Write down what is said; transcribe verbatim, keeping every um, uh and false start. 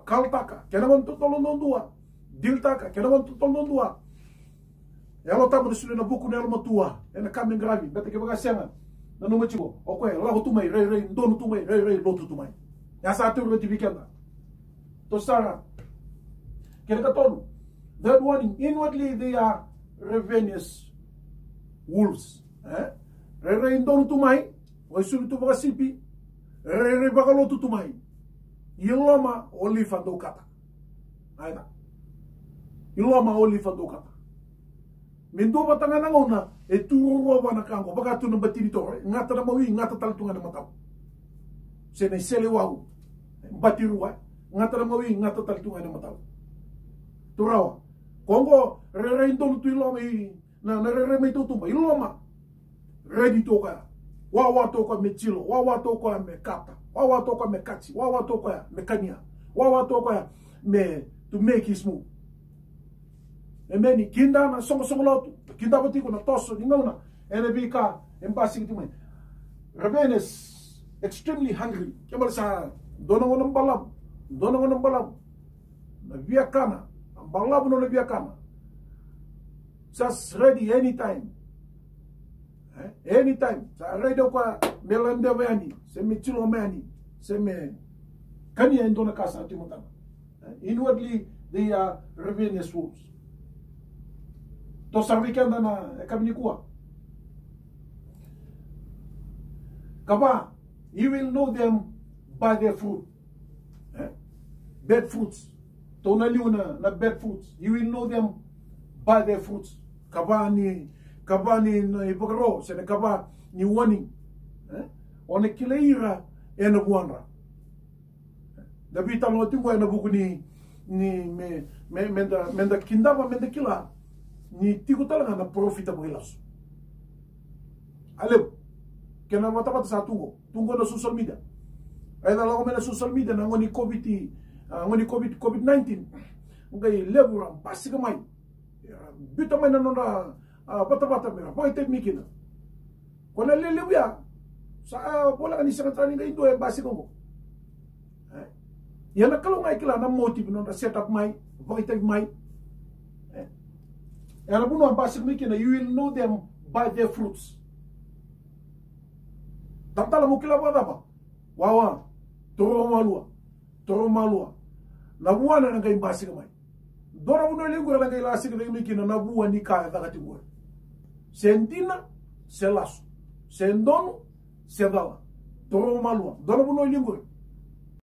kaltaka kena wan tolong non dua diltaka kena wan tolong non dua ya lo tamu sudah na buku na lo tua ena kami gravi bete ke bagasenga na no machigo okwe la ho tumai re re ndonu tumai re re lo tumai ya sa tu beti bikenda to sara kena ka tolu that one inwardly they are ravenous wolves eh re re ndonu tumai o sulu tu bagasipi re re bagalo tumai iloma olifa do kata aina iloma olifa do kata mendo batanga na ngona e turo wana kango baka tu no batiri tore ngata na mawi ngata taltunga na mataw se ne sele wau batiru wa ngata na mawi ngata taltunga na mataw turawa kongo re re ndonu tu iloma na na re re me tutumba iloma ready toka wa wa toka me chilo wa wa toka me kata wa wa toka me kachi wa wa toka me kanya wa wa toka me to make his move emeni kinda na songo songo lotu kinda botiko na toso ningauna ene bika embasi kitimai Ravenous extremely hungry kemal sa dono ngono balam dono ngono balam na viakana balam no na viakana just ready anytime eh anytime sa ready kwa melande wani se michilo mani se me kani endo na kasa timotana inwardly they are ravenous wolves. To sarvikenda na kamnikua. Kaba, you will know them by their fruit. Eh? Bad fruits. To naliuna na bad fruits. You will know them by their fruits. Kaba ni kaba ni ibogro, sene kaba ni warning. Eh? One kileira ena buanra. Dabi tamo tingo ena buku ni ni me me menda menda kindaba menda kila. Ni tiku talaga na profita buhilas. Alem, kena mata mata sa tungo, tungo na social media. Ay na lang na social media na ngoni COVID, uh, ngoni COVID COVID nineteen. Ngai lebura basi kamay. Bita may na nona bata bata mera, pwede tayo mikina. Kung nalilibya, sa wala ka ni sa training ngai do ay basi ko. Yan nakalong ay kila na motive nona set up may, pwede tayo may. And you will know them by their fruits. Tatala mukila ba? Wawa, toro malua, toro malua. Nabuwa na nangay basi kamay. Dora mo na linggo na nangay lasik na imikina nabuwa ni kaya takatibuwa. Sentina, selaso. Sendono, sedala. Toro malua. Dora mo na linggo.